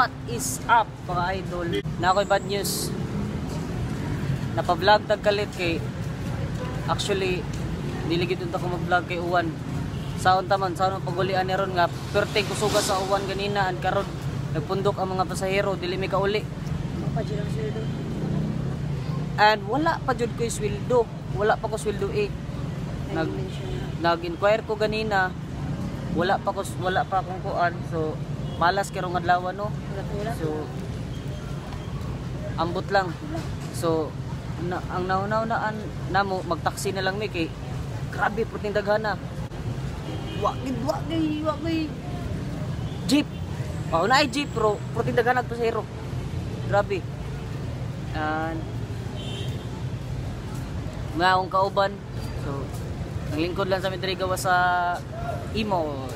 What is up mga idol? Na ako'y bad news. Napa-vlog tagkalit kay actually dili gid unta ko mag-vlog kay Uwan. Saon taman saon pagulian ni ron nga perting kusuga sa Uwan ganina an karon nagpundok ang mga pasahero dili mi kauli. Pa jud ang sweldo. And wala pa jud ko sweldo. Wala pa ko sweldo eh. Nag-inquire ko ganina. Wala pa akong kuan. So malas kay rong adlaw no. So ambot lang. So ang nauna-unaan namo magtaksi na lang mi kay grabe puting daghana. Wa gay jeep. Na ay jeep pro puting daghana pasahero. Grabe. And maong kauban. So ang lingkod lang sa midri gawa sa imo.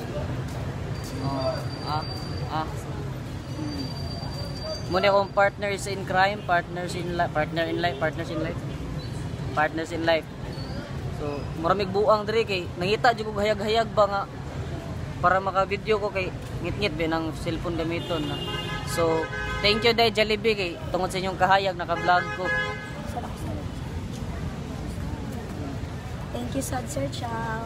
Muna akong partners in crime, partners in life. So, maraming buang diri kay nangita jud ko hayag-hayag ba nga para maka-video ko kay ngit-ngit ba ng cellphone gamiton na. So, thank you dai Jollibee kay tungod sa inyong kahayag naka-vlog ko. Thank you sad sir, ciao.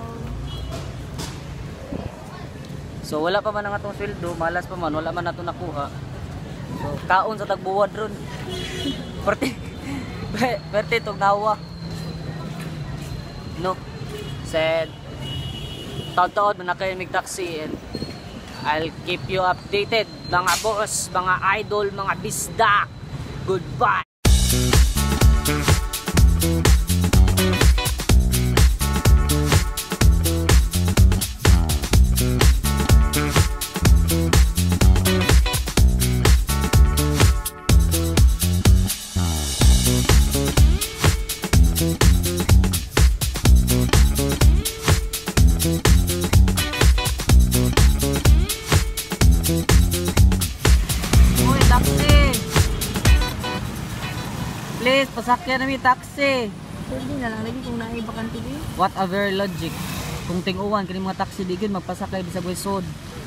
So wala pa man ang atong sweldo, malas pa man, wala man nato nakuha. So kaon sa tagbuwad ron. Perte itong nawa. No. Said taon-taon man na kayo mag-taxi and I'll keep you updated mga boss, mga idol, mga bisdak. Goodbye. Please, pasakyan namin taxi. Pwede na lang lagi kung naay bakante di. What a very logic. Kung ting-uwan kini mga taxi di gyud magpasakay bisag way sod.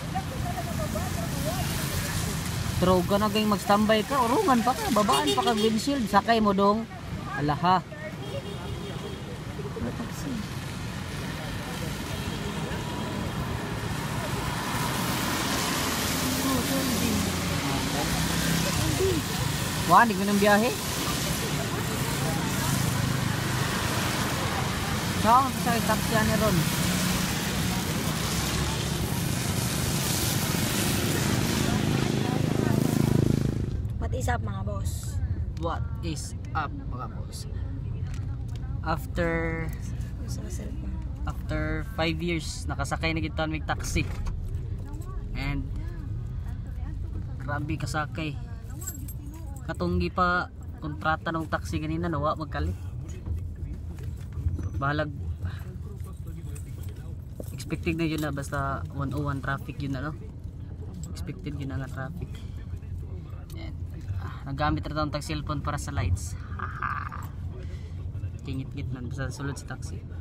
Pero ka na gayng mag-standby ka, urungan pa ka, babaan pa ka windshield, sakay mo dong. Alaha. Taxi. Wah, di ko nang biyahe. Saan sa taxi ni ron? What is up mga boss? What is up mga boss? After 5 years nakasakay na kita ng taxi. And grabe kasakay. Katunggi pa kontrata ng taxi ganina nawa magkalit. Bahalag expected na yun na basta 101 traffic yun na no. Expected yun na nga traffic. And, nagamit na tayong tag cellphone para sa lights. Kingit-git man basta sulod sa taxi.